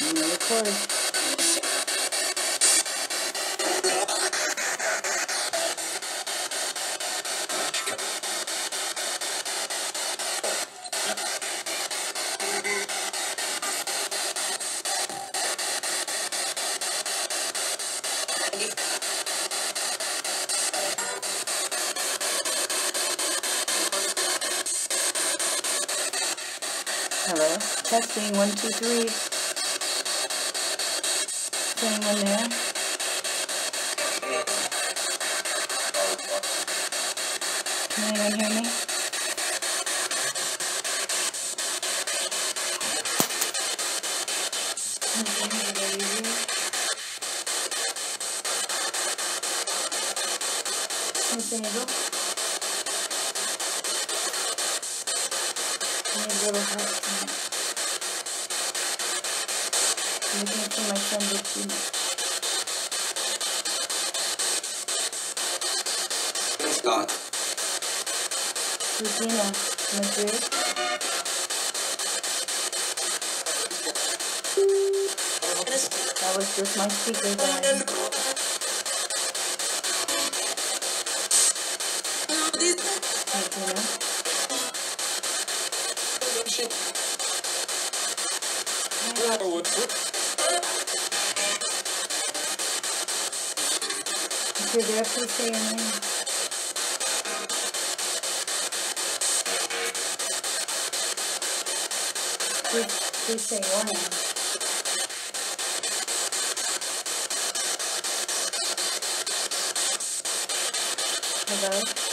I'm gonna record. Hello, testing 1, 2, 3. Is anyone there? Can anyone hear me? Anything at all? Little house tonight. I'm looking for my friend Regina. Praise God. Regina Madrid. That was just my speaker going. Regina. If you're there, please say your name. Please say your name. Hello?